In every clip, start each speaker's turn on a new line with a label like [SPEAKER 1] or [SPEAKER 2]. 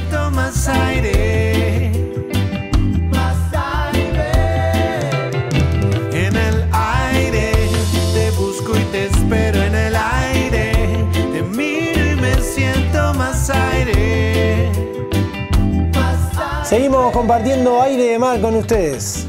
[SPEAKER 1] siento más aire. En el aire te busco y te espero. En el aire te miro y me siento más aire.
[SPEAKER 2] Seguimos compartiendo Aire de Mar con ustedes.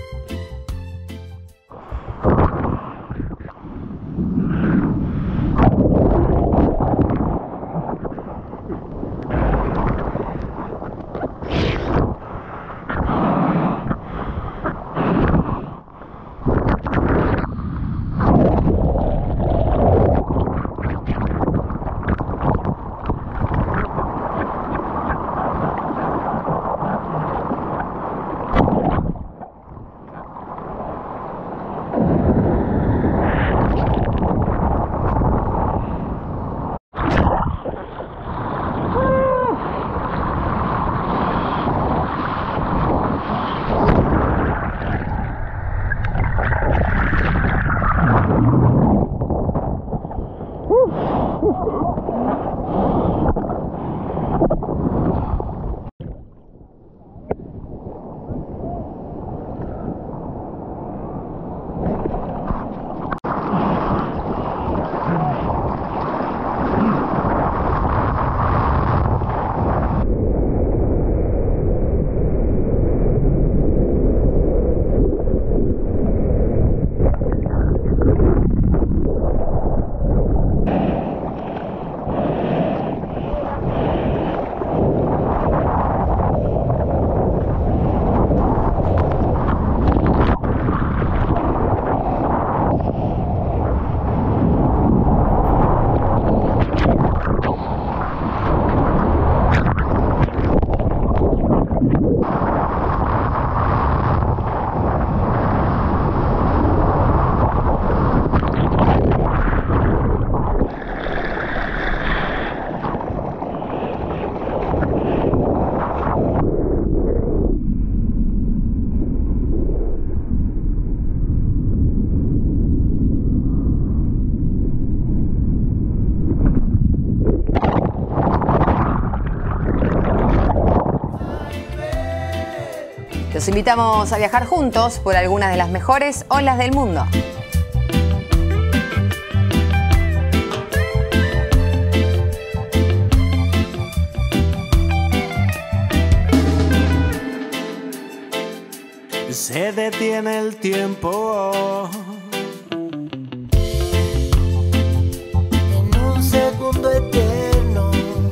[SPEAKER 3] Los invitamos a viajar juntos por algunas de las mejores olas del mundo.
[SPEAKER 1] Se detiene el tiempo
[SPEAKER 4] en un segundo eterno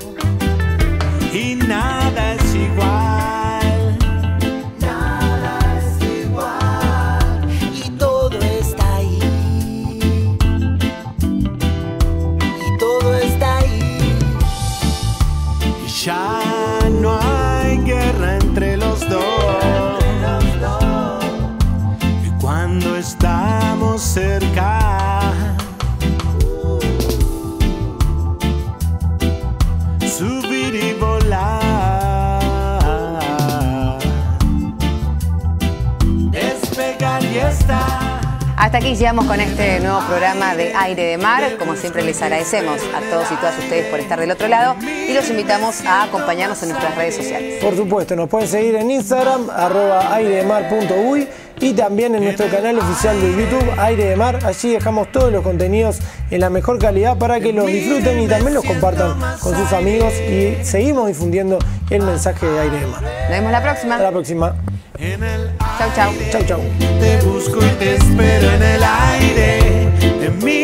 [SPEAKER 1] y nada es igual. Ya no hay guerra entre los dos. Y cuando estamos cerca, subir y volar, despegar y estar.
[SPEAKER 3] Hasta aquí llegamos con este nuevo programa de Aire de Mar. Como siempre les agradecemos a todos y todas ustedes por estar del otro lado y los invitamos a acompañarnos en nuestras redes sociales.
[SPEAKER 2] Por supuesto, nos pueden seguir en Instagram, @airedemar.uy y también en nuestro canal oficial de YouTube, Aire de Mar. Allí dejamos todos los contenidos en la mejor calidad para que los disfruten y también los compartan con sus amigos y seguimos difundiendo el mensaje de Aire de Mar.
[SPEAKER 3] Nos vemos la próxima.
[SPEAKER 2] Hasta la próxima.
[SPEAKER 3] Chau, chau.
[SPEAKER 2] Chau, chau.
[SPEAKER 1] Te busco y te espero en el aire.